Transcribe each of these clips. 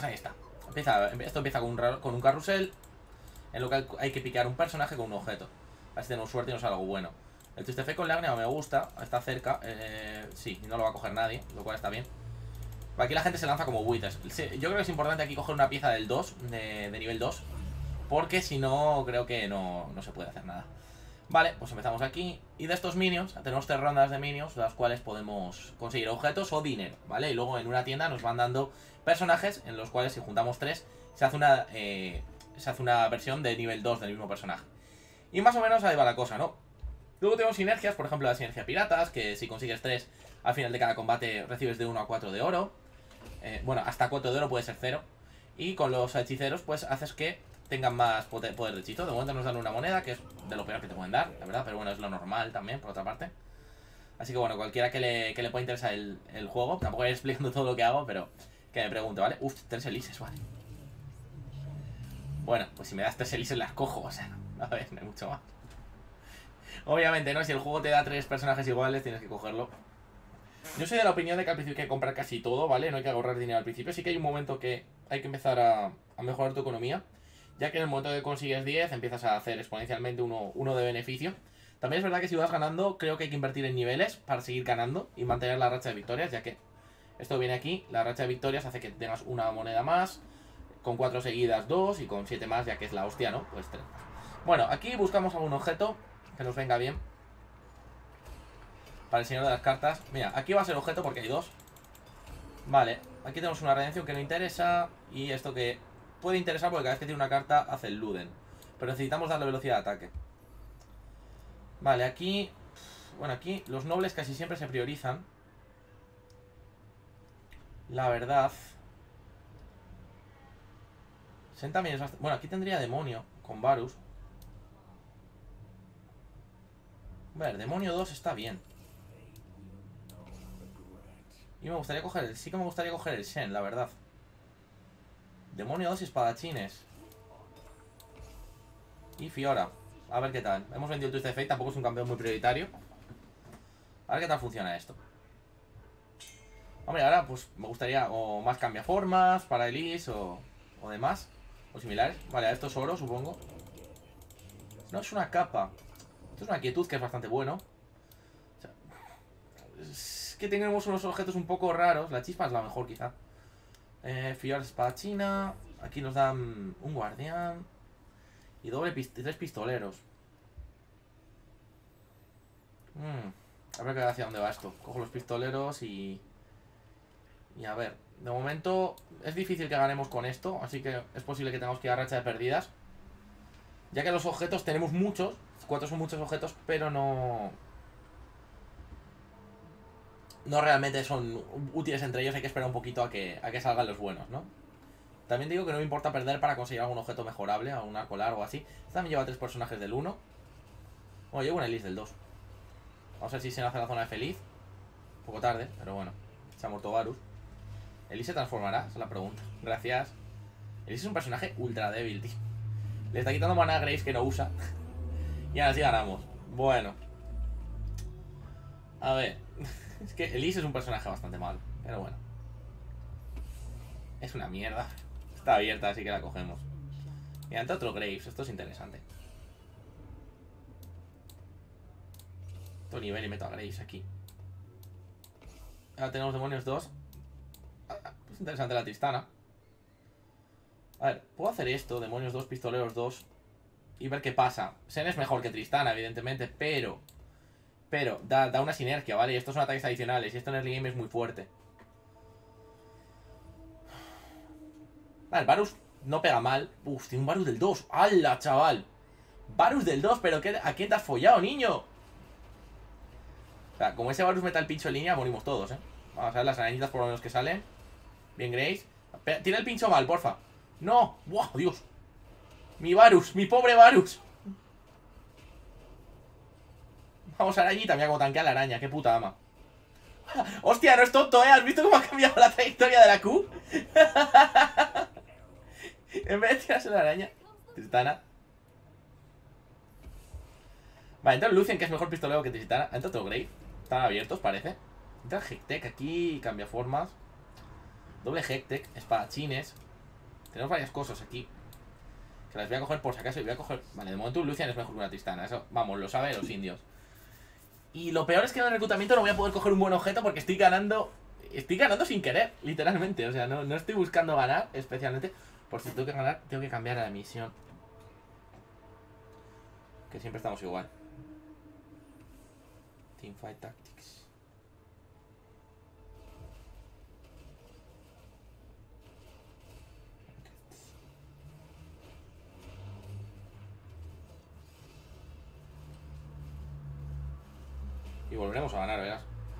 Ahí está. Esto empieza con un carrusel, en lo que hay que piquear un personaje con un objeto. A ver si tenemos suerte y nos sale algo bueno. El Twist con lágrima me gusta, está cerca. Sí, no lo va a coger nadie, lo cual está bien. Aquí la gente se lanza como buitres. Yo creo que es importante aquí coger una pieza del 2, de nivel 2, porque si no, creo que no se puede hacer nada. Vale, pues empezamos aquí. Y de estos minions, tenemos 3 rondas de minions, las cuales podemos conseguir objetos o dinero, ¿vale? Y luego en una tienda nos van dando personajes, en los cuales si juntamos 3, se hace una versión de nivel 2 del mismo personaje. Y más o menos ahí va la cosa, ¿no? Luego tenemos sinergias, por ejemplo la sinergia piratas, que si consigues 3, al final de cada combate recibes de 1 a 4 de oro. Bueno, hasta 4 de oro puede ser 0. Y con los hechiceros, pues haces que tengan más poder de hechizo. De momento nos dan una moneda, que es de lo peor que te pueden dar, la verdad. Pero bueno, es lo normal también, por otra parte. Así que bueno, cualquiera que le pueda interesar el juego. Tampoco voy explicando todo lo que hago, pero que me pregunte, ¿vale? Uf, 3 elises, vale. Bueno, pues si me das 3 elises las cojo, o sea, a ver, no hay mucho más. Obviamente, ¿no? Si el juego te da 3 personajes iguales, tienes que cogerlo. Yo soy de la opinión de que al principio hay que comprar casi todo, ¿vale? No hay que ahorrar dinero al principio. Sí que hay un momento que hay que empezar a mejorar tu economía, ya que en el momento que consigues 10 empiezas a hacer exponencialmente uno de beneficio. También es verdad que si vas ganando, creo que hay que invertir en niveles para seguir ganando y mantener la racha de victorias, ya que esto viene aquí, la racha de victorias hace que tengas una moneda más, con 4 seguidas 2 y con 7 más, ya que es la hostia, ¿no? Pues 3 más. Bueno, aquí buscamos algún objeto que nos venga bien para el señor de las cartas. Mira, aquí va a ser objeto porque hay 2. Vale, aquí tenemos una redención que no interesa. Y esto que puede interesar porque cada vez que tiene una carta hace el Luden. Pero necesitamos darle velocidad de ataque. Vale, aquí... Bueno, aquí los nobles casi siempre se priorizan. La verdad. Sen también es bastante... Bueno, aquí tendría demonio con Varus. A ver, demonio 2 está bien. Y me gustaría coger el... Sí que me gustaría coger el Shen, la verdad. Demonio 2 y espadachines. Y Fiora. A ver qué tal. Hemos vendido el Twist of Fate, tampoco es un campeón muy prioritario. A ver qué tal funciona esto. Hombre, ahora pues me gustaría o más cambiaformas para Elise o demás. O similares. Vale, esto es oro, supongo. No, es una capa. Esto es una quietud que es bastante bueno. O sea, es que tenemos unos objetos un poco raros. La chispa es la mejor, quizá. Fiora espadachina. Aquí nos dan un guardián. Y 3 pistoleros. A ver hacia dónde va esto. Cojo los pistoleros y a ver. De momento es difícil que ganemos con esto. Así que es posible que tengamos que ir a racha de perdidas. Ya que los objetos tenemos muchos. 4 son muchos objetos, pero no realmente son útiles entre ellos. Hay que esperar un poquito a que salgan los buenos, ¿no? También digo que no me importa perder para conseguir algún objeto mejorable, algún arco largo o así. Esta también lleva 3 personajes del 1. Bueno, llevo una Elise del 2. Vamos a ver si se hace la zona de feliz. Un poco tarde, pero bueno. Se ha muerto Varus. ¿Elise se transformará? Esa es la pregunta. Gracias. Elise es un personaje ultra débil, tío. Le está quitando mana a Grace que no usa. Y ahora sí ganamos. Bueno. A ver. Es que Elise es un personaje bastante malo. Pero bueno. Es una mierda. Está abierta, así que la cogemos. Y ante otro Graves. Esto es interesante. Todo nivel y meto a Graves aquí. Ahora tenemos demonios 2. Es interesante la Tristana. A ver, puedo hacer esto. Demonios 2, pistoleros 2. Y ver qué pasa. Sen es mejor que Tristana, evidentemente. Pero da una sinergia, ¿vale? Y estos son ataques adicionales. Y esto en early game es muy fuerte. Vale, Varus no pega mal. Uf, tiene un Varus del 2. ¡Hala, chaval! Varus del 2, pero ¿a qué te has follado, niño? O sea, como ese Varus meta el pincho en línea, morimos todos, ¿eh? Vamos a ver las arañitas por lo menos que salen. Bien, Grace. Tira el pincho mal, porfa. ¡No! ¡Wow, Dios! Mi Varus, mi pobre Varus. Vamos, arañita, mira cómo tanquea la araña. Qué puta ama. ¡Hostia, no es tonto, ¿eh? ¿Has visto cómo ha cambiado la trayectoria de la Q? En vez de tirarse la araña. Tristana. Vale, entra Lucien, que es mejor pistolero que Tristana. Entra otro Grave. Están abiertos, parece. Entra Hectech aquí, cambia formas. Doble Hectech, espadachines. Tenemos varias cosas aquí que las voy a coger por si acaso. Y voy a coger... Vale, de momento un Lucian es mejor que una Tristana. Eso, vamos, lo saben los indios. Y lo peor es que en el reclutamiento no voy a poder coger un buen objeto porque estoy ganando... Estoy ganando sin querer, literalmente. O sea, no estoy buscando ganar especialmente. Por si tengo que ganar, tengo que cambiar la misión. Que siempre estamos igual. Teamfight Tactics. Y volveremos a ganar, verás.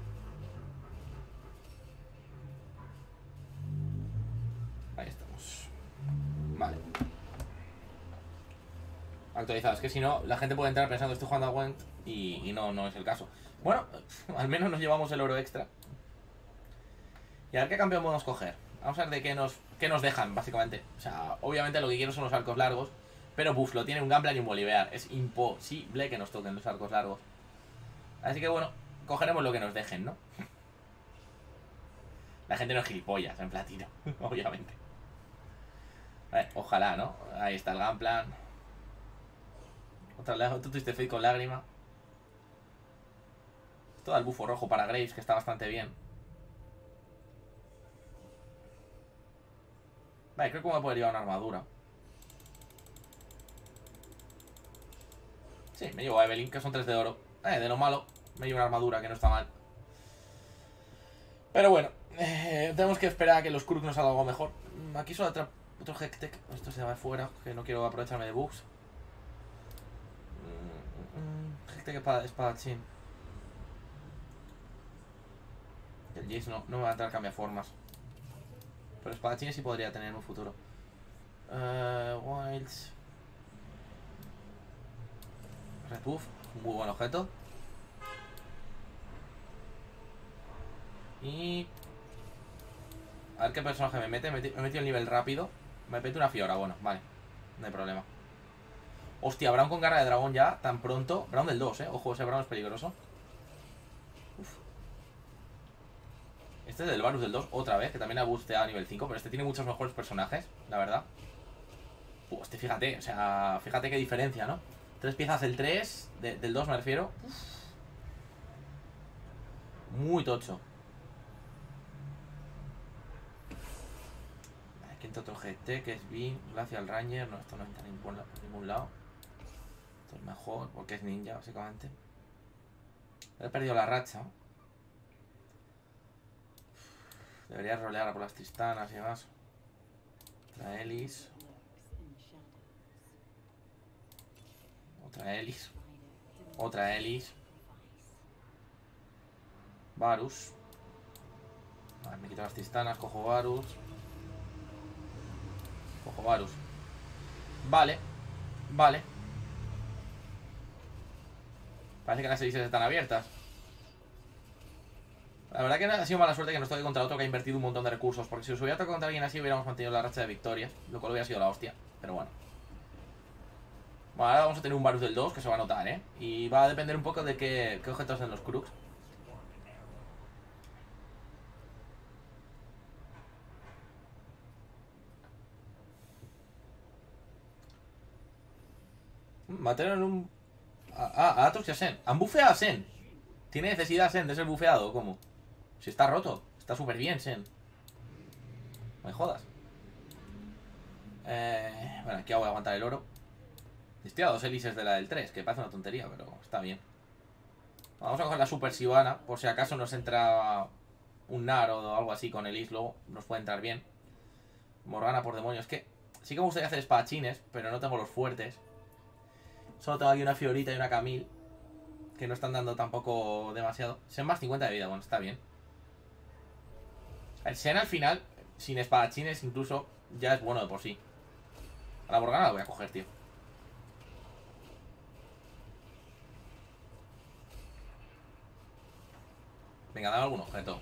Ahí estamos. Vale. Actualizado. Es que si no, la gente puede entrar pensando que estoy jugando a Gwent y no es el caso. Bueno, al menos nos llevamos el oro extra. Y a ver qué campeón podemos coger. Vamos a ver de qué nos dejan, básicamente. O sea, obviamente lo que quiero son los arcos largos. Pero Buffalo tiene un Gunplan y un Bolivar. Es imposible que nos toquen los arcos largos. Así que bueno, cogeremos lo que nos dejen, ¿no? La gente no es gilipollas en platino, obviamente. A ver, ojalá, ¿no? Ahí está el Gunplan. Otro Twisted Fate con lágrima. Todo el bufo rojo para Graves, que está bastante bien. Vale, creo que voy a poder llevar una armadura. Sí, me llevo a Evelyn, que son 3 de oro. De lo malo, me llevo una armadura, que no está mal. Pero bueno, tenemos que esperar a que los Krug nos salga algo mejor. Aquí solo otro Hektek. Esto se va fuera, que no quiero aprovecharme de bugs. Hektek espadachín. El Jace no me va a entrar cambiaformas. Pero espadachines sí podría tener en un futuro. Wilds. Red Buff, un muy buen objeto. Y... a ver qué personaje me mete. Me he metido el nivel rápido. Me mete una Fiora, bueno, vale. No hay problema. Hostia, Brown con garra de dragón ya, tan pronto. Brown del 2, ojo, ese Brown es peligroso. Uf. Este es del Varus del 2, otra vez, que también ha busteado a nivel 5. Pero este tiene muchos mejores personajes, la verdad. Este fíjate, o sea, fíjate qué diferencia, ¿no? 3 piezas del 3, del 2 me refiero. Uf. Muy tocho. Aquí entra otro GT, que es Beam, Glacial Ranger. No, esto no entra por ningún lado. Esto es mejor, porque es ninja, básicamente. He perdido la racha. Debería rolear por las Tristanas y demás. Otra Elis. Otra Elis. Otra Elis. Varus. Vale, me quito las Tristanas, cojo Varus. Cojo Varus. Vale. Vale. Parece que las Elises están abiertas. La verdad que ha sido mala suerte que nos toque contra otro que ha invertido un montón de recursos. Porque si os hubiera tocado contra alguien así hubiéramos mantenido la racha de victorias. Lo cual hubiera sido la hostia. Pero bueno. Bueno, ahora vamos a tener un Varus del 2 que se va a notar, ¿eh? Y va a depender un poco de qué objetos hacen los Krugs. Mataron un... a Atrox y a Sen. Han bufeado a Sen. ¿Tiene necesidad Sen de ser bufeado o cómo? Si está roto. Está súper bien Sen. No me jodas. Bueno, aquí voy a aguantar el oro. Estoy a 2 hélices de la del 3, que parece una tontería, pero está bien. Vamos a coger la Super Sivana, por si acaso nos entra un Naro o algo así con el Islo. Nos puede entrar bien. Morgana por demonios. Es que sí que me gustaría hacer espadachines, pero no tengo los fuertes. Solo tengo aquí una Fiorita y una Camille, que no están dando tampoco demasiado. Sen más 50 de vida, bueno, está bien. El Sen al final, sin espadachines incluso, ya es bueno de por sí. A la Morgana la voy a coger, tío. Venga, dame algún objeto.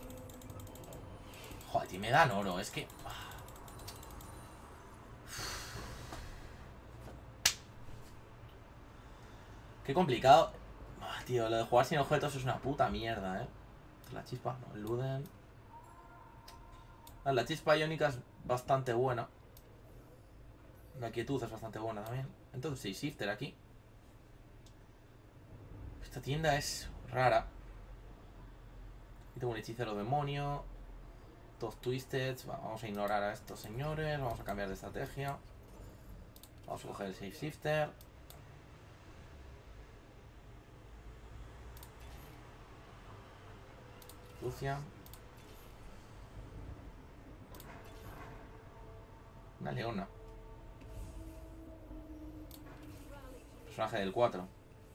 Joder, tío, me dan oro, es que... Qué complicado. Tío, lo de jugar sin objetos es una puta mierda, La chispa, no, Luden. La chispa iónica es bastante buena. La quietud es bastante buena también. Entonces, sí, Shifter aquí. Esta tienda es rara. Y tengo un hechicero demonio. Dos Twisted. Vamos a ignorar a estos señores. Vamos a cambiar de estrategia. Vamos a coger el Safe Shifter. Lucia. Una leona. Personaje del 4.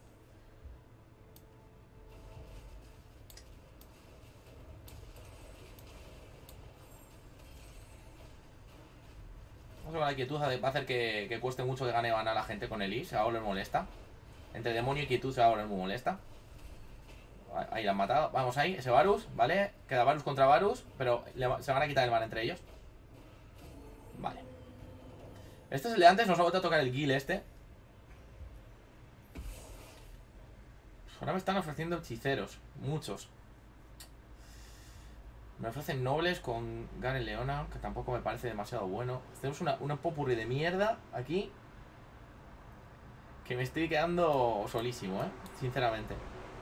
La quietud va a hacer que cueste mucho que gane mana a la gente con el I. Se va a volver molesta. Entre demonio y quietud se va a volver muy molesta. Ahí la han matado. Vamos ahí, ese Varus, ¿vale? Queda Varus contra Varus, pero se van a quitar el mana entre ellos. Vale. Este es el de antes, nos ha vuelto a tocar el Gil este. Ahora me están ofreciendo hechiceros, muchos. Me ofrecen nobles con Garen Leona, que tampoco me parece demasiado bueno. Tenemos una popurrí de mierda aquí. Que me estoy quedando solísimo, sinceramente.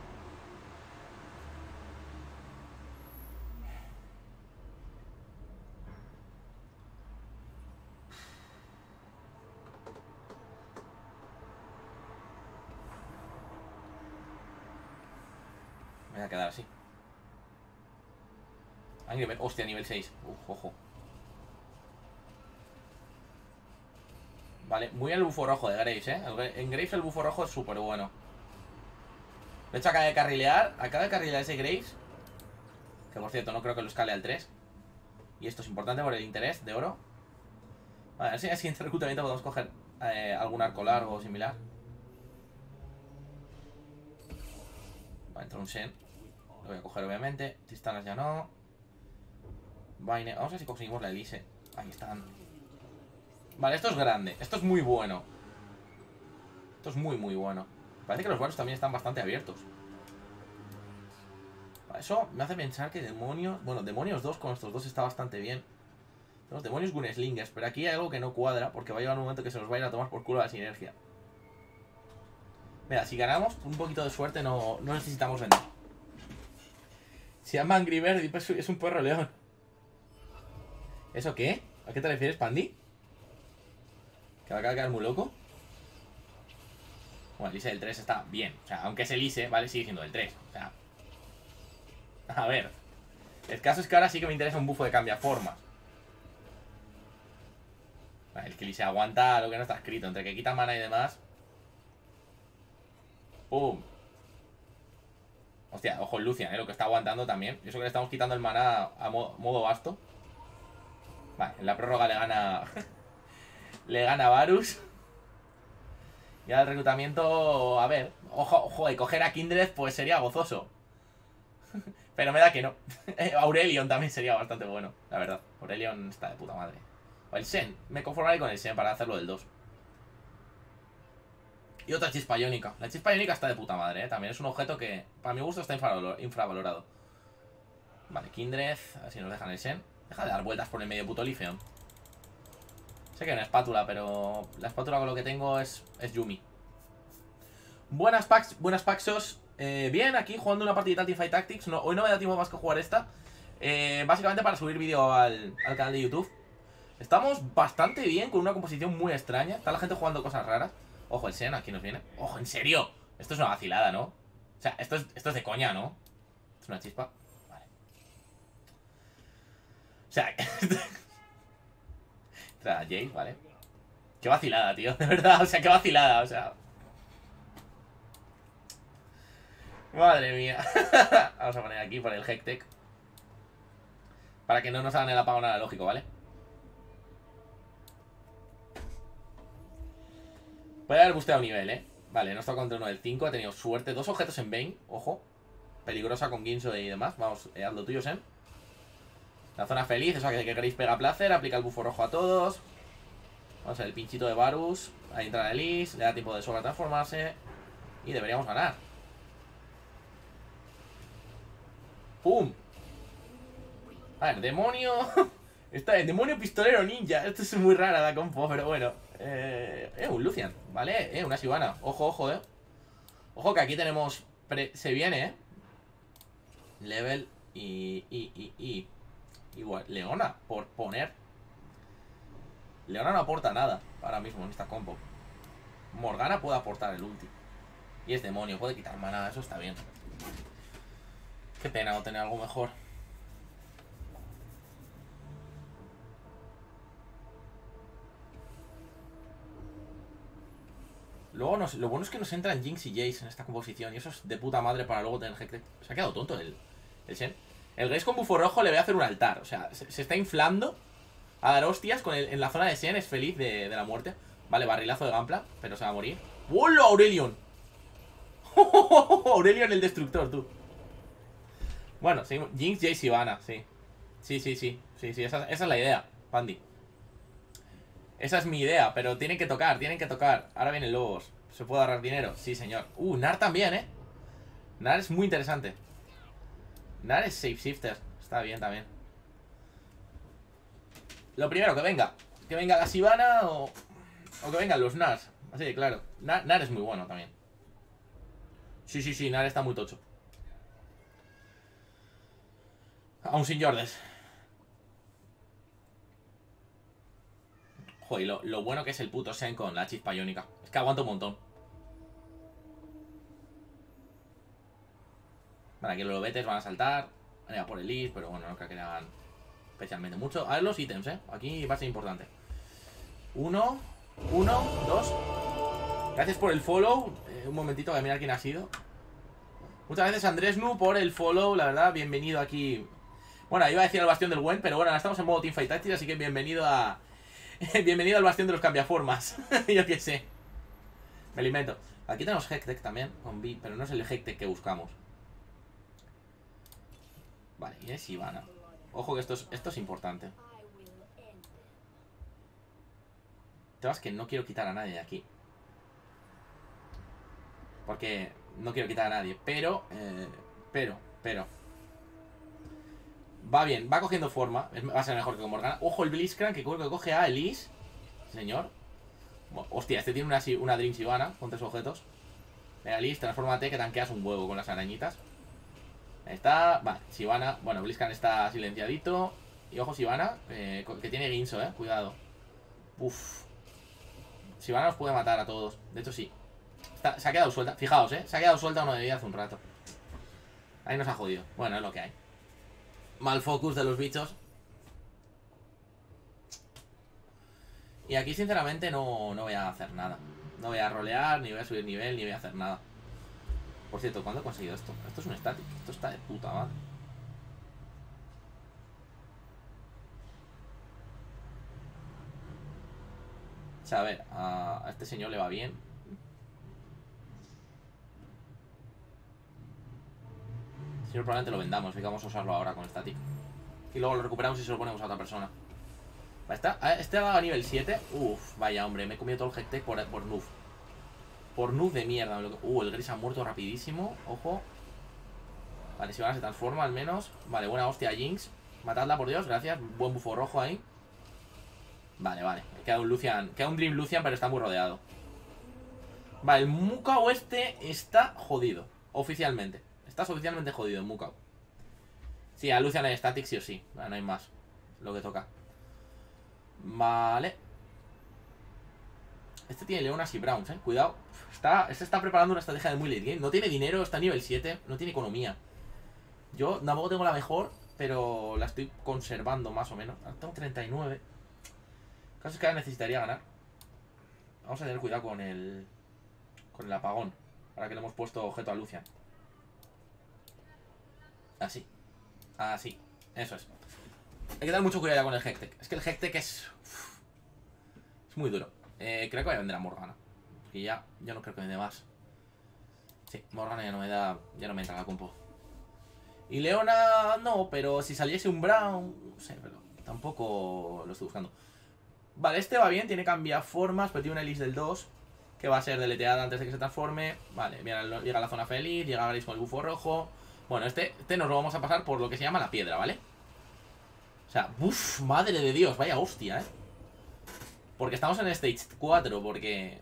Me voy a quedar así. Hostia, nivel 6. Ojo. Vale, muy el bufo rojo de Graves, En Graves el bufo rojo es súper bueno. De hecho, acaba de carrilear ese Graves. Que por cierto, no creo que lo escale al 3. Y esto es importante por el interés de oro. Vale, a ver si en el siguiente reclutamiento podemos coger algún arco largo o similar. Vale, entra un Shen. Lo voy a coger obviamente. Tristanas ya no. Vayne. Vamos a ver si conseguimos la Elise. Ahí están. Vale, esto es grande. Esto es muy bueno. Esto es muy bueno. Parece que los barrios también están bastante abiertos. Vale, eso me hace pensar que demonios... Bueno, demonios 2 con estos dos está bastante bien. Los demonios Gunslingers. Pero aquí hay algo que no cuadra, porque va a llegar un momento que se nos va a ir a tomar por culo la sinergia. Mira, si ganamos, un poquito de suerte no necesitamos vender. Se llama Angry Bird y es un perro león. ¿Eso qué? ¿A qué te refieres, Pandi? ¿Que va a quedar muy loco? Bueno, el Elise del 3 está bien. O sea, aunque es Elise, ¿vale? Sigue siendo del 3. O sea... A ver. El caso es que ahora sí que me interesa un bufo de cambiaformas. Vale, el que Elise aguanta lo que no está escrito. Entre que quita mana y demás. ¡Pum! Hostia, ojo el Lucian, lo que está aguantando también. Y eso que le estamos quitando el mana a modo basto. Vale, en la prórroga le gana... le gana Varus. Y al reclutamiento... A ver, ojo, coger a Kindred pues sería gozoso. Pero me da que no. Aurelion también sería bastante bueno, la verdad. Aurelion está de puta madre. O el Shen, me conformaré con el Shen para hacerlo del 2. Y otra chispa iónica. La chispa iónica está de puta madre, también es un objeto que, para mi gusto, está infravalorado. Vale, Kindred, a ver si nos dejan el Shen. Deja de dar vueltas por el medio puto Lifeon. Sé que hay una espátula, pero la espátula con lo que tengo es Yumi. Buenas Paxos. Bien, aquí jugando una partidita de Teamfight Tactics. Hoy no me da tiempo más que jugar esta. Básicamente para subir vídeo al canal de YouTube. Estamos bastante bien, con una composición muy extraña. Está la gente jugando cosas raras. Ojo, el Shen, aquí nos viene. Ojo, ¿en serio? Esto es una vacilada, ¿no? O sea, esto es de coña, ¿no? Es una chispa. Vale. O sea... Trae a Jace, vale. Qué vacilada, tío, de verdad. O sea, qué vacilada, o sea... Madre mía. Vamos a poner aquí por el Hectech. Para que no nos hagan el apagón analógico, ¿vale? Puede haber busteado nivel, Vale, no está contra uno del 5. Ha tenido suerte. 2 objetos en Bane, ojo. Peligrosa con Guinsoo y demás. Vamos, haz lo tuyo, Sen. La zona feliz, o sea que queréis pega placer. Aplica el bufo rojo a todos. Vamos a ver el pinchito de Varus. Ahí entra la Elise. Le da tiempo de sobra a transformarse. Y deberíamos ganar. ¡Pum! A ver, demonio. Está el demonio pistolero ninja. Esto es muy rara la compo, pero bueno. Un Lucian, ¿vale? Una Shyvana. Ojo, ojo, Ojo que aquí tenemos... Se viene, Level y igual, Leona, por poner. Leona no aporta nada ahora mismo en esta compo. Morgana puede aportar el ulti. Y es demonio, puede quitar maná, eso está bien. Qué pena no tener algo mejor. Luego lo bueno es que nos entran Jinx y Jace en esta composición. Y eso es de puta madre para luego tener Hectic. Se ha quedado tonto el Shen. El Grace con bufo rojo le voy a hacer un altar. O sea, se está inflando a dar hostias en la zona de Shen. Es feliz de la muerte. Vale, barrilazo de Gampla, pero se va a morir. ¡Hola, Aurelion! Aurelion el destructor, tú. Bueno, seguimos. Jinx, Jace y Vanna, sí. Sí, esa es la idea, Pandi. Esa es mi idea, pero tienen que tocar, Ahora vienen lobos. ¿Se puede ahorrar dinero? Sí, señor. Nar también, Nar es muy interesante. Nar es shapeshifter. Está bien también. Lo primero, que venga. Que venga la Shyvana o que vengan los Nars. Así de claro. Nar es muy bueno también. Sí, Nar está muy tocho. Aún sin Jordes. Joder, lo bueno que es el puto Shen con la chispa iónica. Es que aguanta un montón. Vale, aquí los lobetes van a saltar. Van a por el Lis, pero bueno, no creo que le hagan especialmente mucho. A ver los ítems, Aquí va a ser importante. 1, 2. Gracias por el follow. Un momentito, voy a mirar quién ha sido. Muchas gracias, Andresnu, por el follow. La verdad, bienvenido aquí. Bueno, iba a decir al bastión del Gwen, pero bueno, ahora estamos en modo Teamfight Tactics, así que bienvenido a... bienvenido al bastión de los cambiaformas. Yo qué sé. Me lo invento. Aquí tenemos Hectic también, con B, pero no es el Hectic que buscamos. Vale, y es Shyvana. Ojo que esto es importante. El tema es que no quiero quitar a nadie de aquí. Porque no quiero quitar a nadie. Pero. Va bien, va cogiendo forma. Va a ser mejor que con Morgana. Ojo el Blitzcrank que creo que coge a Elise. Señor. Hostia, este tiene una Dream Shyvana con 3 objetos. Venga, Elise, transfórmate que tanqueas un huevo con las arañitas. Ahí está. Vale, Shyvana. Bueno, Blitzcrank está silenciadito. Y ojo Shyvana, que tiene Guinso, cuidado. Uf. Shyvana nos puede matar a todos. De hecho, sí. Se ha quedado suelta. Fijaos, se ha quedado suelta uno de vida hace un rato. Ahí nos ha jodido. Bueno, es lo que hay. Mal focus de los bichos. Y aquí sinceramente no voy a hacer nada. No voy a rolear, ni voy a subir nivel, ni voy a hacer nada. Por cierto, ¿cuándo he conseguido esto? Esto es un static. Esto está de puta madre. O sea, a ver, a este señor le va bien. Si no, probablemente lo vendamos. Y vamos a usarlo ahora con static. Y luego lo recuperamos y se lo ponemos a otra persona. Este va a nivel 7. Uf, vaya hombre, me he comido todo el Hectic por Nuf. Por Nuf de mierda. El Gris ha muerto rapidísimo. Ojo. Vale, Shyvana se transforma al menos. Vale, buena hostia Jinx. Matadla por Dios, gracias. Buen bufo rojo ahí. Vale. Queda un Lucian. Queda un Dream Lucian, pero está muy rodeado. Vale, el Mukau este está jodido. Oficialmente. Estás oficialmente jodido en Mukau. Sí, a Lucian hay static sí o sí. No hay más. Lo que toca. Vale. Este tiene Leonas y Browns, cuidado. Este está preparando una estrategia de muy late game. No tiene dinero, está a nivel 7. No tiene economía. Yo tampoco tengo la mejor, pero la estoy conservando más o menos. Tengo 39. El caso es que ahora necesitaría ganar. Vamos a tener cuidado con el apagón. Ahora que le hemos puesto objeto a Lucian. Así. Eso es. Hay que tener mucho cuidado con el Hectic. Es que el Hectic es muy duro. Creo que voy a vender a Morgana. Porque ya no creo que me dé más. Sí, Morgana ya no me da. Ya no me entra la compo. Y Leona no, pero si saliese un Brown. No sé, pero tampoco lo estoy buscando. Vale, este va bien, tiene cambiaformas, pero tiene una Elise del 2. Que va a ser deleteada antes de que se transforme. Vale, llega a la zona feliz, llega Grace con el bufo rojo. Bueno, este nos lo vamos a pasar por lo que se llama la piedra, ¿vale? O sea, uff, madre de Dios, vaya hostia, Porque estamos en Stage 4, porque...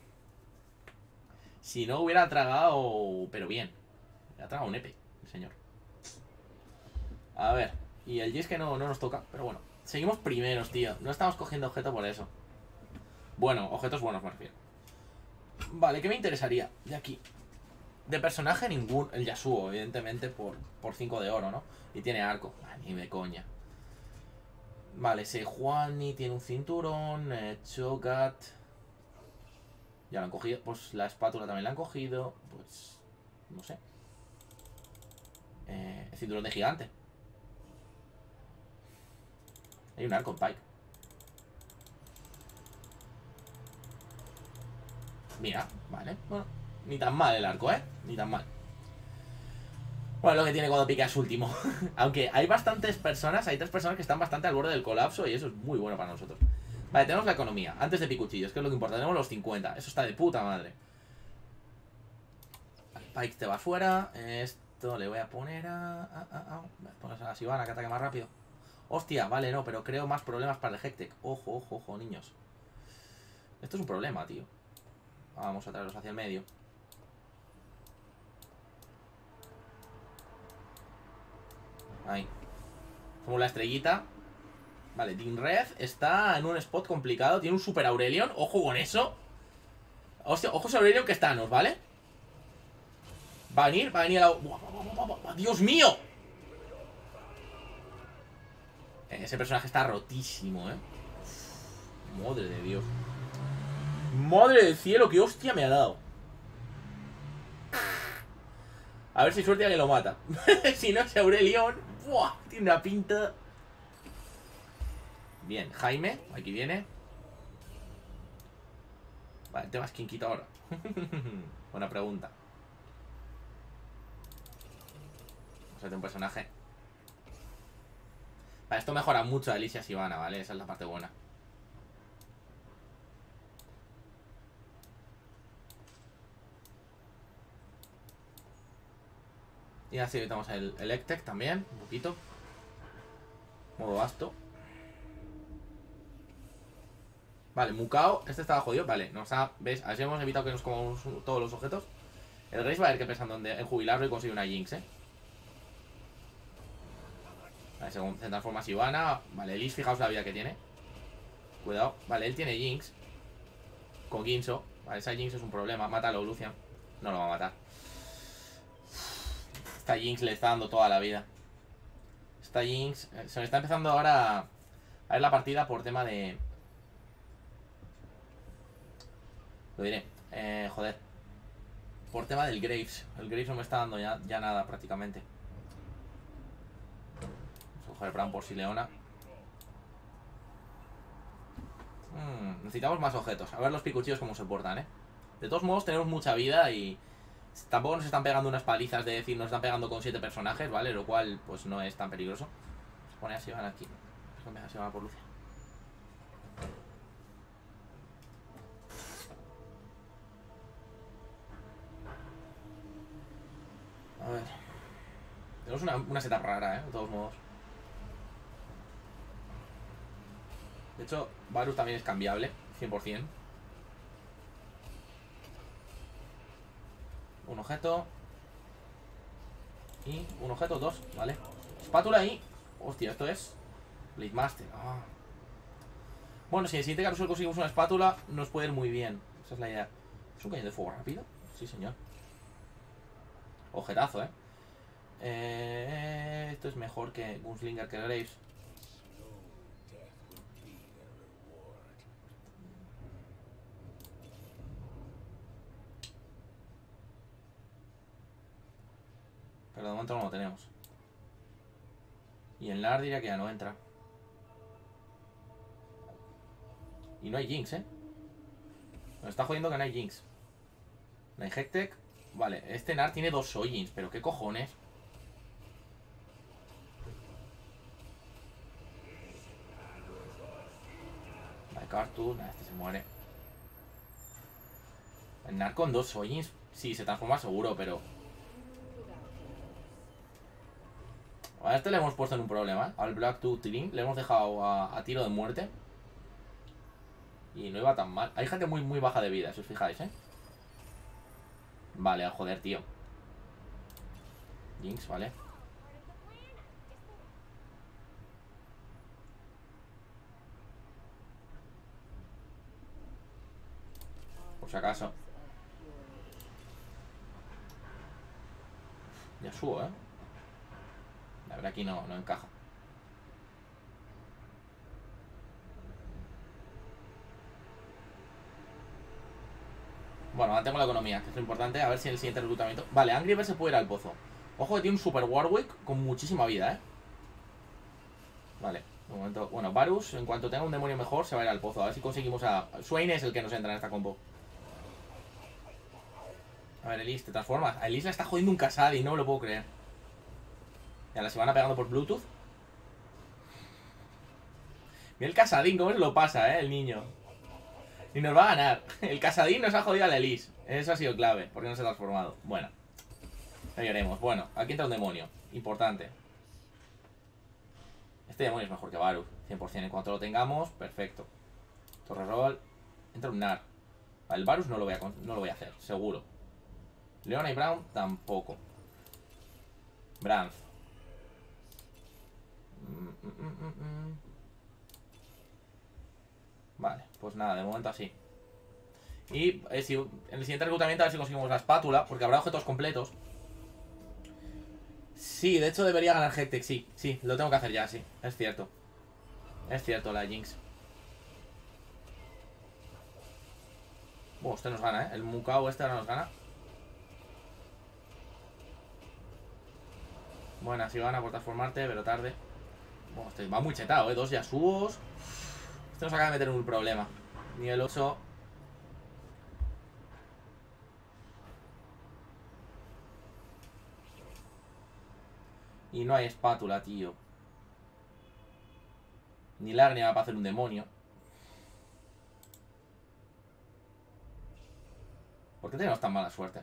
Si no hubiera tragado... Pero bien. Ha tragado un EP, el señor. A ver. Y el G es que no nos toca, pero bueno. Seguimos primeros, tío. No estamos cogiendo objetos por eso. Bueno, objetos buenos me refiero. Vale, ¿qué me interesaría de aquí? De personaje ningún. El Yasuo, evidentemente, por 5 de oro, ¿no? Y tiene arco. Ni de coña. Vale, Sejuani tiene un cinturón. Cho'Gath. Ya lo han cogido. Pues la espátula también la han cogido. Pues... No sé. El cinturón de gigante. Hay un arco en Pike. Mira, vale. Bueno, ni tan mal el arco, Ni tan mal. Bueno, lo que tiene cuando pica es último. Aunque hay bastantes personas, hay 3 personas que están bastante al borde del colapso y eso es muy bueno para nosotros. Vale, tenemos la economía. Antes de picuchillos, que es lo que importa. Tenemos los 50. Eso está de puta madre. Vale, Pike te va fuera. Esto le voy a poner a... Pones a la Sivana que ataque más rápido. Hostia, vale, no, pero creo más problemas para el Hectic. Ojo, ojo, ojo, niños. Esto es un problema, tío. Vamos a traerlos hacia el medio. Ahí. Como la estrellita. Vale, Dinred está en un spot complicado. Tiene un Super Aurelion. Ojo con eso. Hostia, ojo ese Aurelion que es Thanos, ¿vale? Va a venir la... ¡Dios mío! Ese personaje está rotísimo, Madre de Dios. Madre del cielo, qué hostia me ha dado. A ver si suerte a que lo mata. Si no, ese Aurelion... ¡Buah! Tiene una pinta... Bien, Jaime, aquí viene. Vale, te vas quién quita ahora. Buena pregunta. Vamos a hacer un personaje. Vale, esto mejora mucho a Alicia Sivana, ¿vale? Esa es la parte buena. Y así evitamos el Electek también, un poquito. Modo vasto. Vale, Mukao, este estaba jodido. Vale, ¿ves? Así hemos evitado que nos comamos todos los objetos. El Grace va a ir que pensando en jubilarlo y conseguir una Jinx, Vale, según se transforma Sivana. Vale, Elise, fijaos la vida que tiene. Cuidado. Vale, él tiene Jinx. Con Ginso. Vale, esa Jinx es un problema. Mátalo, Lucian. No lo va a matar. Esta Jinx le está dando toda la vida. Esta Jinx... Se me está empezando ahora a ver la partida por tema de... Lo diré. Joder. Por tema del Graves. El Graves no me está dando ya nada prácticamente. Vamos a coger Bran por si Leona. Necesitamos más objetos. A ver los picuchillos cómo se portan, De todos modos tenemos mucha vida y... Tampoco nos están pegando unas palizas de decir nos están pegando con 7 personajes, ¿vale? Lo cual pues no es tan peligroso. Se pone así, van aquí. Se van por Lucia. A ver. Tenemos una setup rara, de todos modos. De hecho, Varus también es cambiable, 100%. Un objeto. Y un objeto, 2, ¿vale? Espátula ahí. Hostia, esto es Blade Master. Bueno, si en el siguiente carrusel conseguimos una espátula, nos puede ir muy bien. Esa es la idea. ¿Es un cañón de fuego rápido? Sí, señor. Ojetazo, esto es mejor que Gunslinger, que Graves. Pero de momento no lo tenemos. Y en Lar diría que ya no entra. Y no hay Jinx, Nos está jodiendo que no hay Jinx. No hay Hectic. Vale, este Nar tiene 2 Sojins, pero qué cojones. Vale, Cartoon, este se muere. El Nar con 2 Sojins, sí, se transforma seguro, pero... A este le hemos puesto en un problema, ¿eh? Al Black Tooth Dream le hemos dejado a tiro de muerte. Y no iba tan mal. Hay gente muy baja de vida, si os fijáis, ¿eh? Vale, a joder, tío. Jinx, vale. Por si acaso. Yasuo, ¿eh? La verdad aquí no encaja. Bueno, mantengo la economía, que es lo importante. A ver si en el siguiente reclutamiento... Vale, Angry Birds se puede ir al pozo. Ojo que tiene un Super Warwick con muchísima vida, ¿eh? Vale, de momento... Bueno, Varus, en cuanto tenga un demonio mejor, se va a ir al pozo. A ver si conseguimos a... Swain es el que nos entra en esta combo. A ver, Elise, te transformas. A Elise le está jodiendo un Kasadi, no me lo puedo creer. Ya la se van a pegando por Bluetooth. Mira el Casadín, cómo se lo pasa, el niño. Y nos va a ganar. El Casadín nos ha jodido a la Elise. Eso ha sido clave, porque no se ha transformado. Bueno, ya veremos. Bueno, aquí entra un demonio. Importante. Este demonio es mejor que Varus, 100%. En cuanto lo tengamos, perfecto. Torre roll. Entra un Nar. El Varus no lo voy a hacer, seguro. Leona y Brown tampoco. Branz. Vale, pues nada, de momento así. Y si, en el siguiente reclutamiento a ver si conseguimos la espátula, porque habrá objetos completos. Sí, de hecho debería ganar Hectic, sí, lo tengo que hacer ya, sí, es cierto. Es cierto, la Jinx. Este nos gana, el Mukau este ahora nos gana. Buena, si gana por transformarte, pero tarde. Este va muy chetado, 2 Yasuos. Este nos acaba de meter en un problema. Nivel 8. Y no hay espátula, tío. Ni Lagnia va para hacer un demonio. ¿Por qué tenemos tan mala suerte?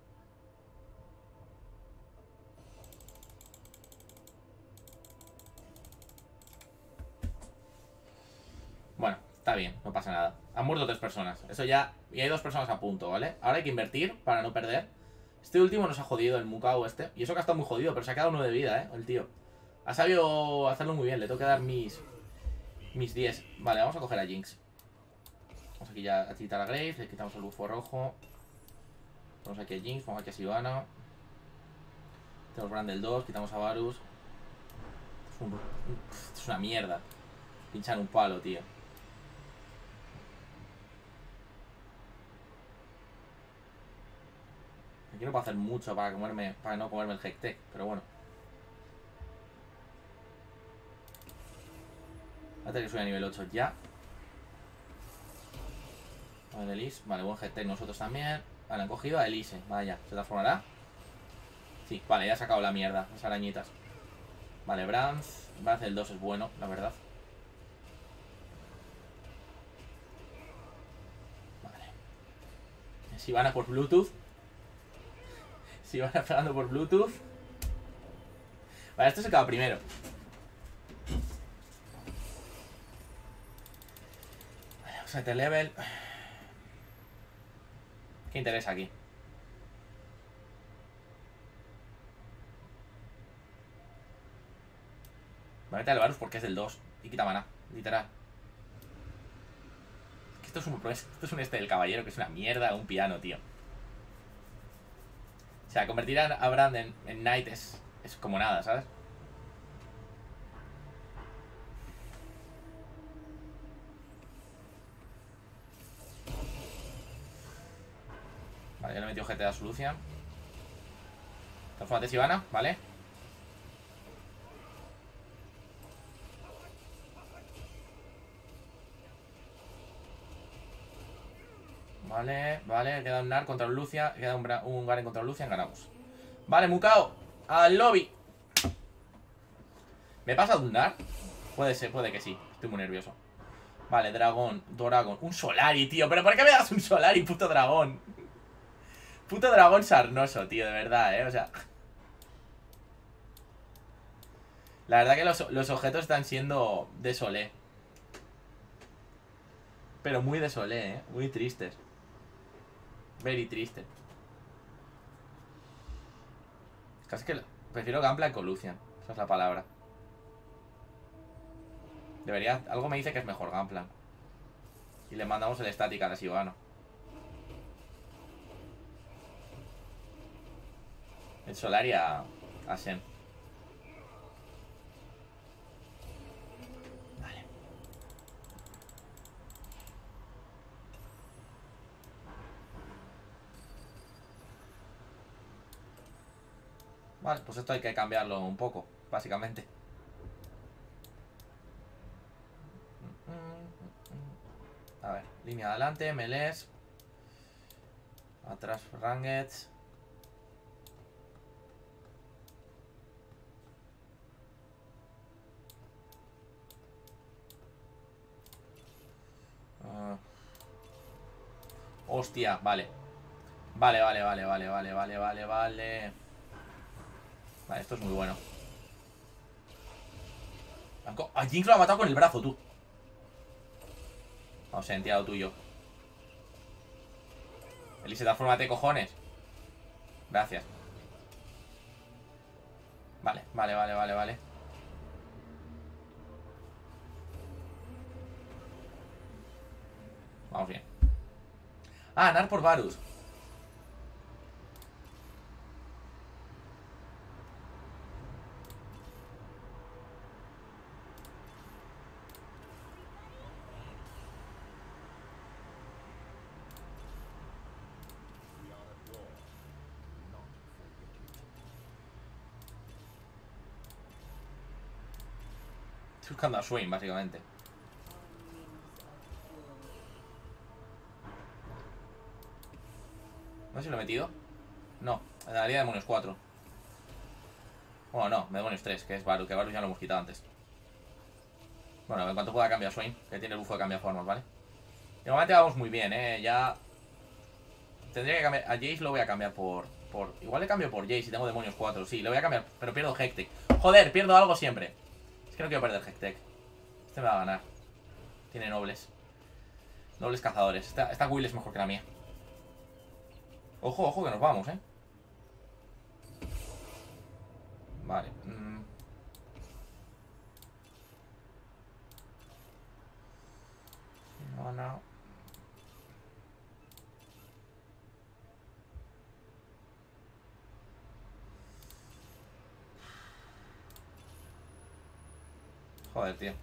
Bueno, está bien, no pasa nada. Han muerto 3 personas, eso ya. Y hay 2 personas a punto, ¿vale? Ahora hay que invertir para no perder. Este último nos ha jodido, el Mukau este. Y eso que ha estado muy jodido, pero se ha quedado 1 de vida, el tío. Ha sabido hacerlo muy bien, le tengo que dar mis 10. Vale, vamos a coger a Jinx. Vamos aquí ya a quitar a Graves, le quitamos el bufo rojo. Vamos aquí a Jinx, vamos aquí a Sivana. Tenemos Brandel 2, quitamos a Varus. Es una mierda. Pinchan un palo, tío. Aquí no puedo hacer mucho para no comerme el Hectic, pero bueno. Voy a tener que subir a nivel 8 ya. Vale, Elise. Vale, buen Hectic nosotros también. Vale, han cogido a Elise. Vaya, ¿se transformará? Sí, vale, ya ha sacado la mierda, las arañitas. Vale, Branz el 2 es bueno, la verdad. Vale. Si van a por Bluetooth. Si van a pegando por Bluetooth. Vale, esto se acaba primero. Vale, vamos a meter level. ¿Qué interesa aquí? Voy a meter al Varus porque es del 2 y quita mana, literal. Esto es un del caballero que es una mierda, un piano, tío. O sea, convertir a Brand en Knight es como nada, ¿sabes? Vale, ya le he metido GT a Solución. Transformate Sivana, vale. Vale, queda un Nar contra un Lucia. Queda un Garen contra Lucian, ganamos. Vale, Mukao, al lobby. ¿Me pasa de un Nar? Puede ser, puede que sí. Estoy muy nervioso. Vale, Dragon. Un Solari, tío. ¿Pero por qué me das un Solari, puto dragón? Puto dragón sarnoso, tío, de verdad, o sea. La verdad que los objetos están siendo desolé. Pero muy desolé, muy tristes. Very triste. Casi que prefiero Gunplank con Lucian. Esa es la palabra. Debería... Algo me dice que es mejor Gunplank. Y le mandamos el estática a Sivano. El Solari a Shen. Vale. Vale, pues esto hay que cambiarlo un poco, básicamente. A ver, línea adelante, melees. Atrás, rangers. Hostia, vale. Vale. Vale, esto es muy bueno. A Jinx lo ha matado con el brazo, tú. Vamos, he entiado tuyo. Elise, transfórmate, cojones. Gracias. Vale. Vamos bien. Ah, Nar por Varus. Estoy buscando a Swain, básicamente. No sé si lo he metido. No, me daría demonios 4. Bueno, no, demonios 3, que es Varus, que Varus ya lo hemos quitado antes. Bueno, en cuanto pueda cambiar Swain, que tiene el bufo de cambiar formas, ¿vale? De momento vamos muy bien, ya... Tendría que cambiar... A Jace lo voy a cambiar por... Igual le cambio por Jace si tengo demonios 4. Sí, lo voy a cambiar, pero pierdo Hectic. Joder, pierdo algo siempre. Es que no quiero perder Hectic. Este me va a ganar. Tiene nobles. Nobles cazadores. Esta Will es mejor que la mía. Ojo, que nos vamos, Vale. No. Joder, tío.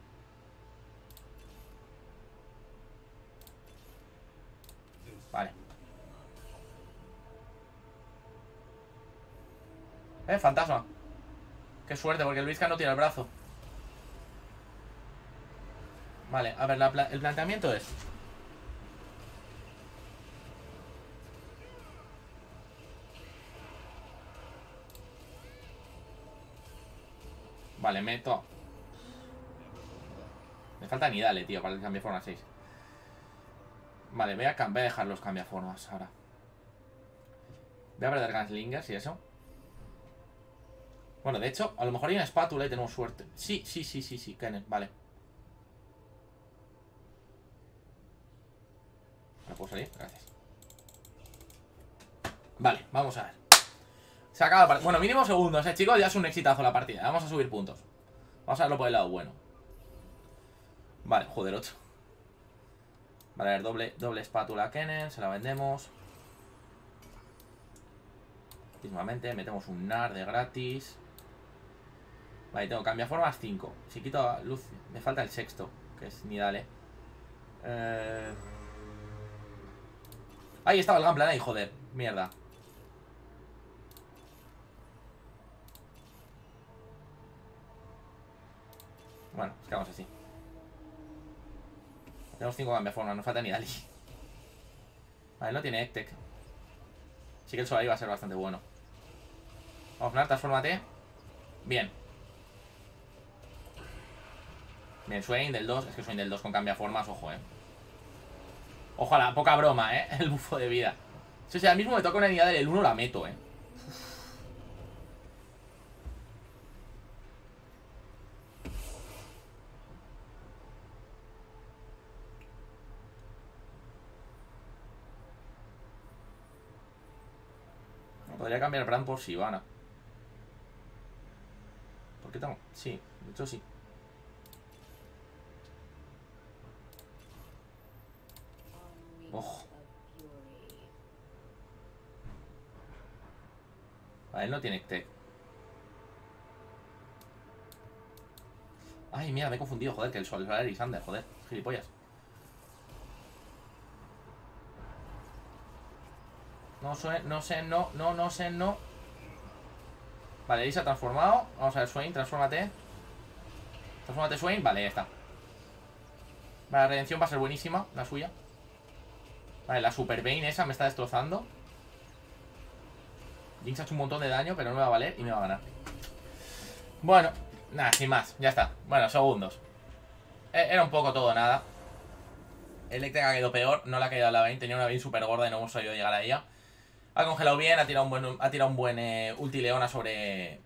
Vale. Fantasma. Qué suerte, porque el Luisca no tiene el brazo. Vale, a ver, el planteamiento es... Vale, meto... Me falta Nidale, tío, para el cambiaforma 6. Vale, voy a dejar los cambiaformas ahora. Voy a perder Gunslingers y eso. Bueno, de hecho, a lo mejor hay una espátula y tenemos suerte. Sí, Kenneth, vale. ¿Me puedo salir? Gracias. Vale, vamos a ver. Se acaba la partida. Bueno, mínimo segundos, chicos. Ya es un exitazo la partida. Vamos a subir puntos. Vamos a verlo por el lado bueno. Vale, joder, 8. Vale, a ver, doble espátula a Kenneth. Se la vendemos. Mismamente, metemos un Nar de gratis. Vale, tengo cambiaformas 5. Si quito a luz, me falta el sexto, que es Nidale. Ahí estaba el Gunplan ahí, joder. Mierda. Bueno, es que vamos así. Tenemos 5 cambiaformas, nos falta Nidale. Vale, no tiene Hectic. Sí que el Solari va a ser bastante bueno. Vamos, Nar, transfórmate. Bien. Bien, Swain del 2. Es que Swain del 2 con cambiaformas, ojo, Ojalá, poca broma, el bufo de vida. Si, o sea, ahora mismo me toca una unidad del 1, la meto, Podría cambiar Brand por Shyvana. ¿Por qué tengo? Sí, de hecho sí. Ojo. Vale, él no tiene tech. Ay, mira, me he confundido, joder, que el Solar Elisander, joder, gilipollas. No sé, no. Vale, Elisa ha transformado. Vamos a ver, Swain, transfórmate. Transfórmate, Swain, vale, ya está. Vale, la redención va a ser buenísima, la suya. Vale, la Super Bane esa me está destrozando. Jinx ha hecho un montón de daño, pero no me va a valer y me va a ganar. Bueno, nada, sin más, ya está. Bueno, segundos. Era un poco todo nada. Electric ha caído peor, no le ha caído a la Vayne. Tenía una Vayne súper gorda y no hemos sabido llegar a ella. Ha congelado bien, ha tirado un buen ulti Leona sobre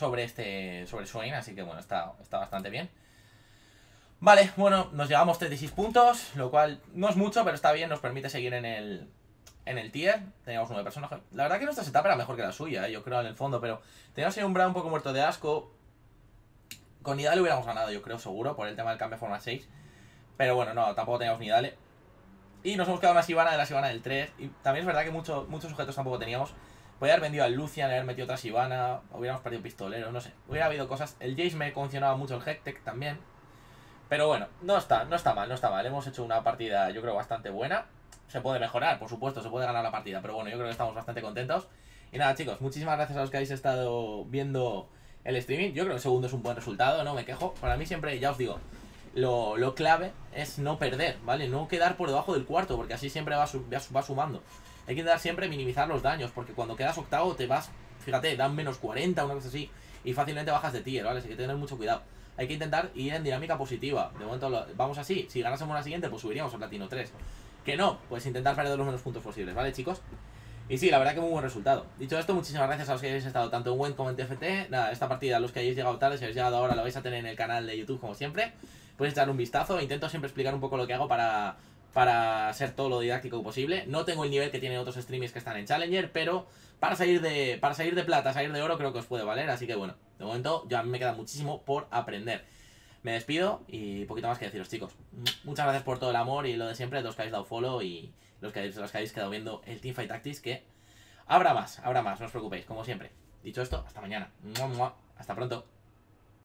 Swain, así que bueno, está bastante bien. Vale, bueno, nos llevamos 36 puntos, lo cual no es mucho, pero está bien, nos permite seguir en el tier. Teníamos 9 personajes. La verdad que nuestra setup era mejor que la suya, yo creo, en el fondo, pero teníamos ahí un Braum un poco muerto de asco. Con Nidale hubiéramos ganado, yo creo, seguro, por el tema del cambio de forma 6. Pero bueno, no, tampoco teníamos Nidale. Y nos hemos quedado una Shyvana de la Shyvana del 3. Y también es verdad que muchos objetos tampoco teníamos. Podría haber vendido al Lucian, haber metido otra Shyvana. Hubiéramos perdido pistolero, no sé. Hubiera habido cosas. El Jace me condicionaba mucho, el Hectech también. Pero bueno, no está mal. Hemos hecho una partida, yo creo, bastante buena. Se puede mejorar, por supuesto, se puede ganar la partida. Pero bueno, yo creo que estamos bastante contentos. Y nada, chicos, muchísimas gracias a los que habéis estado viendo el streaming. Yo creo que el segundo es un buen resultado, no me quejo. Para mí siempre, ya os digo, lo clave es no perder, ¿vale? No quedar por debajo del cuarto, porque así siempre va sumando. Hay que intentar siempre minimizar los daños, porque cuando quedas octavo te vas, fíjate, dan menos 40, una cosa así, y fácilmente bajas de tier, ¿vale? Así que hay que tener mucho cuidado. Hay que intentar ir en dinámica positiva. De momento vamos así. Si ganásemos la siguiente, pues subiríamos al platino 3. Que no, pues intentar perder los menos puntos posibles, ¿vale, chicos? Y sí, la verdad que muy buen resultado. Dicho esto, muchísimas gracias a los que hayáis estado tanto en WEN como en TFT. Nada, esta partida, los que hayáis llegado tarde, si habéis llegado ahora, la vais a tener en el canal de YouTube como siempre. Podéis echar un vistazo. Intento siempre explicar un poco lo que hago para ser todo lo didáctico posible. No tengo el nivel que tienen otros streamers que están en Challenger, pero para salir de plata, salir de oro, creo que os puede valer. Así que bueno, de momento ya a mí me queda muchísimo por aprender. Me despido y poquito más que deciros, chicos. Muchas gracias por todo el amor y lo de siempre, los que habéis dado follow y los que habéis quedado viendo el Teamfight Tactics, que habrá más, no os preocupéis, como siempre. Dicho esto, hasta mañana. Hasta pronto.